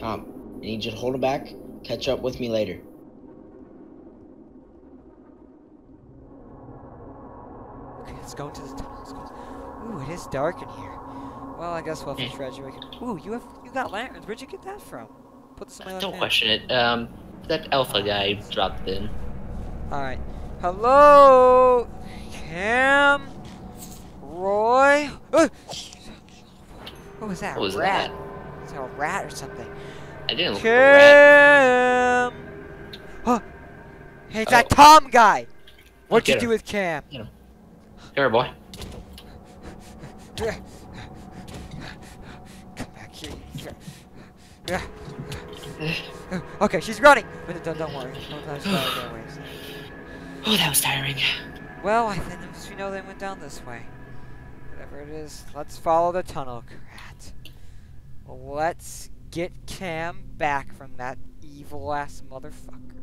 Tom, I need you to hold him back. Catch up with me later. Okay, let's go into the tunnel. Let's go. Ooh, it is dark in here. Well, I guess we'll have to strategy. Ooh, you got lanterns. Where'd you get that from? Put this in my left Don't hand. question it. That alpha guy dropped in. Alright. Hello? Cam? Roy? What was that? What was rat? that? Is that a rat or something? I didn't look for a rat. Cam! Huh. Hey, it's that Tom guy! What'd you Get do him. with Cam? Get him. Come here, boy. Come back here. Okay, she's running! But don't worry. Sometimes Oh, that was tiring. well, I think we know they went down this way. Whatever it is, let's follow the tunnel, Krat. Let's get Cam back from that evil-ass motherfucker.